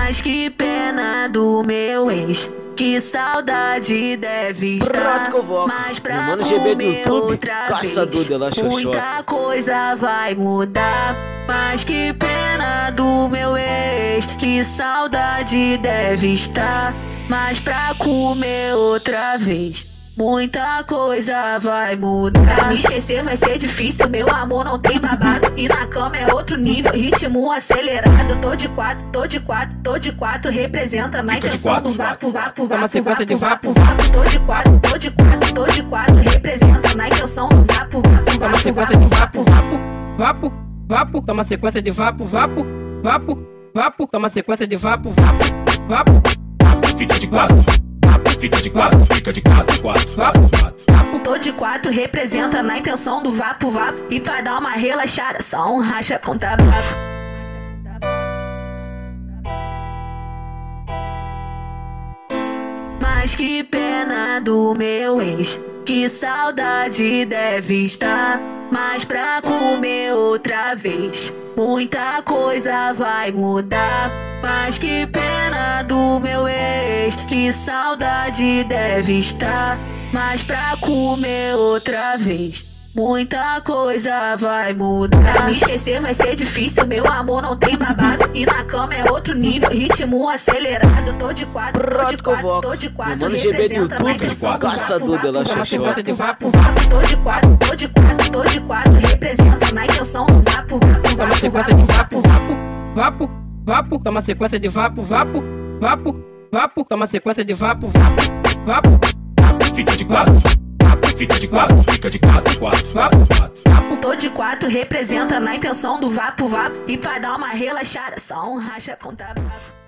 Mas que pena do meu ex, que saudade deve estar. Mas pra comer outra vez, muita coisa vai mudar. Mas que pena do meu ex, que saudade deve estar. Mas pra comer outra vez, muita coisa vai mudar. Pra me esquecer vai ser difícil, meu amor não tem babado. E na cama é outro nível, ritmo acelerado. Tô de quatro, tô de quatro, tô de quatro. Representa na intenção do vapo, vapo, vapo, uma sequência de vapo, vapo. Tô de quatro, tô de quatro, tô de quatro. Representa na intenção do vapo, vapo, vapo. Uma sequência de vapo, vapo, vapo, vapo. Toma sequência de vapo, vapo, vapo, vapo. Toma sequência de vapo, vapo, vapo. Fica de quatro. Fica de quatro, fica de quatro, quatro, quatro, quatro. Tô de quatro, representa na intenção do vapo, vapo. E pra dar uma relaxada, só um racha contra bravo. Mas que pena do meu ex, que saudade deve estar. Mas pra comer outra vez, muita coisa vai mudar. Mas que pena do meu ex, que saudade deve estar. Mas pra comer outra vez, muita coisa vai mudar. Pra me esquecer vai ser difícil, meu amor não tem babado. E na cama é outro nível, ritmo acelerado. Tô de quatro, tô de quatro, tô de quatro. Mano, GB do YouTube, caçador de la Sequência de vapo, vapo. Tô de quatro, tô de quatro, tô de quatro. Representa na intenção do vapo, vapo. Toma sequência de vapo, vapo, vapo, vapo. Toma sequência de vapo, vapo, vapo, vapo. Toma sequência de vapo, vapo, vapo. Fica de quatro. Fica de quatro, fica de quatro, quatro, quatro, quatro. Tô de quatro, representa na intenção do vapo, vapo. E pra dar uma relaxada, só um racha contra bravo.